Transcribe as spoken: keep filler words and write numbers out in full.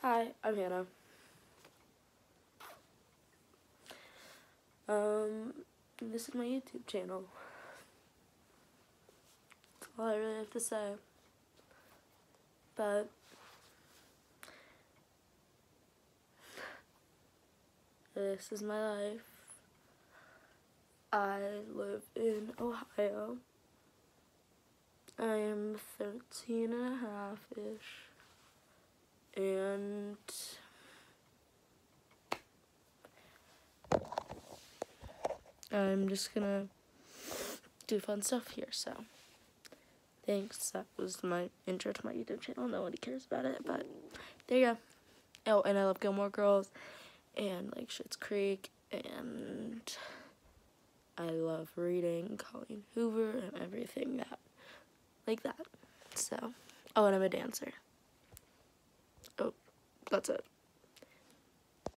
Hi, I'm Hannah. Um, this is my YouTube channel. That's all I really have to say. But this is my life. I live in Ohio. I am thirteen and a half-ish. And I'm just gonna do fun stuff here, so thanks. That was my intro to my YouTube channel. Nobody cares about it, but there you go. Oh, and I love Gilmore Girls and like Schitt's Creek, and I love reading Colleen Hoover and everything that like that. So, oh, and I'm a dancer. Oh, that's it.